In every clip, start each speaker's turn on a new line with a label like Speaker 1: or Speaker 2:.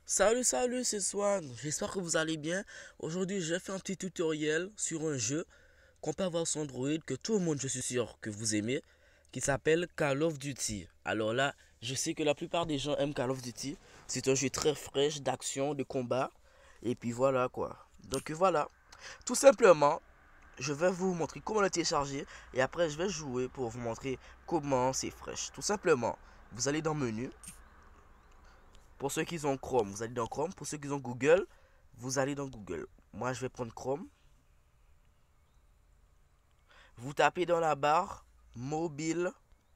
Speaker 1: Salut, c'est Swan. J'espère que vous allez bien. Aujourd'hui, je fais un petit tutoriel sur un jeu qu'on peut avoir sur Android que tout le monde, je suis sûr que vous aimez, qui s'appelle Call of Duty. Alors là, je sais que la plupart des gens aiment Call of Duty. C'est un jeu très fraîche d'action, de combat. Et puis voilà quoi. Donc voilà. Tout simplement, je vais vous montrer comment le télécharger. Et après, je vais jouer pour vous montrer comment c'est fraîche. Tout simplement, vous allez dans Menu. Pour ceux qui ont Chrome, vous allez dans Chrome. Pour ceux qui ont Google, vous allez dans Google. Moi, je vais prendre Chrome. Vous tapez dans la barre mobile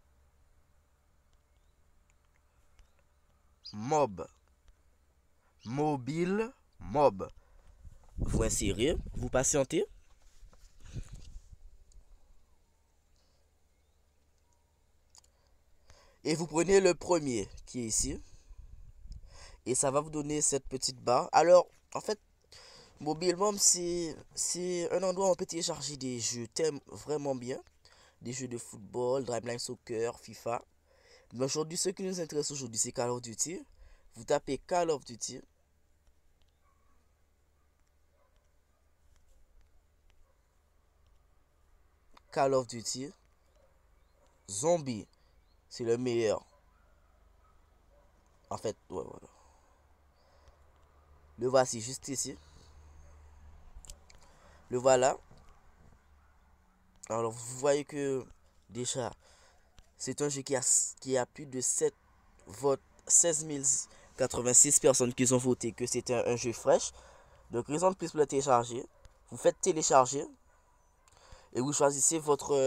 Speaker 1: mob. Mobile mob. Vous insérez, vous patientez. Et vous prenez le premier qui est ici. Et ça va vous donner cette petite barre. Alors, en fait, Mobile Mob, c'est un endroit où on peut télécharger des jeux thèmes vraiment bien. Des jeux de football, Driveline Soccer, FIFA. Mais aujourd'hui, ce qui nous intéresse aujourd'hui, c'est Call of Duty. Vous tapez Call of Duty. Call of Duty. Zombie. C'est le meilleur. En fait, ouais, voilà. Le voici juste ici. Le voilà. Alors, vous voyez que déjà, c'est un jeu qui a plus de 7 votes, 16 086 personnes qui ont voté que c'était un jeu fraîche. Donc, raison de plus pour le télécharger. Vous faites télécharger et vous choisissez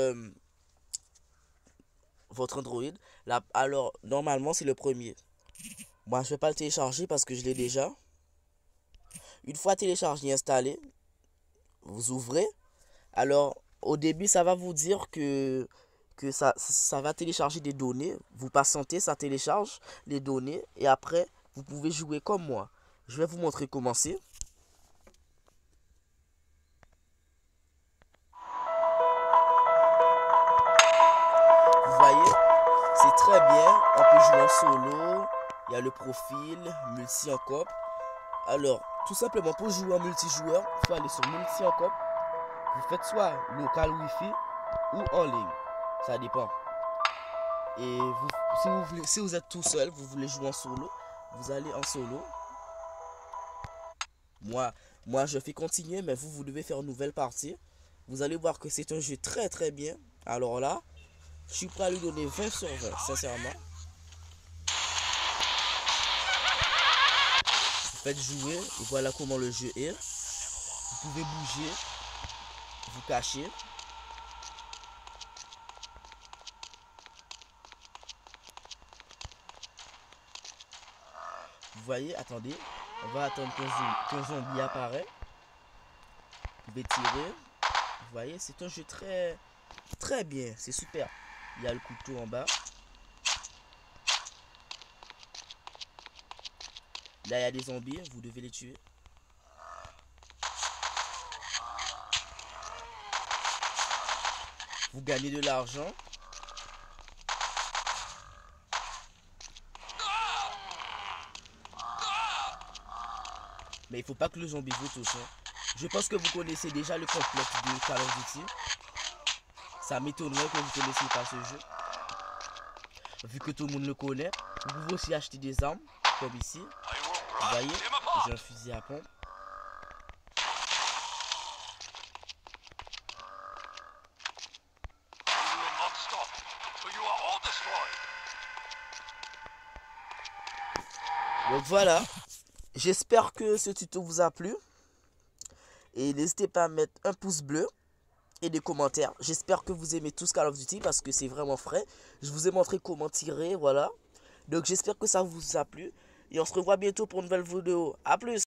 Speaker 1: votre Android. Là, alors, normalement, c'est le premier. Moi, je ne vais pas le télécharger parce que je l'ai déjà. Une fois téléchargé et installé, vous ouvrez. Alors, au début, ça va vous dire que ça va télécharger des données. Vous patientez, ça télécharge les données. Et après, vous pouvez jouer comme moi. Je vais vous montrer comment c'est. Vous voyez, c'est très bien. On peut jouer en solo. Il y a le profil, multi en coop. Alors, tout simplement, pour jouer en multijoueur, il faut aller sur multi en coop. Vous faites soit local wifi ou en ligne. Ça dépend. Et si vous êtes tout seul, vous voulez jouer en solo, vous allez en solo. Moi, moi je fais continuer, mais vous devez faire une nouvelle partie. Vous allez voir que c'est un jeu très bien. Alors là, je suis prêt à lui donner 20 sur 20, sincèrement. Vous faites jouer et voilà comment le jeu est. Vous pouvez bouger, vous cacher. Vous voyez, attendez, on va attendre qu'un zombie apparaît. Vous pouvez tirer. Vous voyez, c'est un jeu très bien, c'est super. Il y a le couteau en bas. Là, il y a des zombies, vous devez les tuer. Vous gagnez de l'argent. Mais il faut pas que le zombie vous touche. Je pense que vous connaissez déjà le complexe de Call of Duty. Ça m'étonnerait que vous ne connaissiez pas ce jeu. Vu que tout le monde le connaît. Vous pouvez aussi acheter des armes, comme ici. Vous voyez, j'ai un fusil à pompe. Donc voilà. J'espère que ce tuto vous a plu. Et n'hésitez pas à mettre un pouce bleu et des commentaires. J'espère que vous aimez tous Call of Duty parce que c'est vraiment frais. Je vous ai montré comment tirer, voilà. Donc j'espère que ça vous a plu. Et on se revoit bientôt pour une nouvelle vidéo. A plus!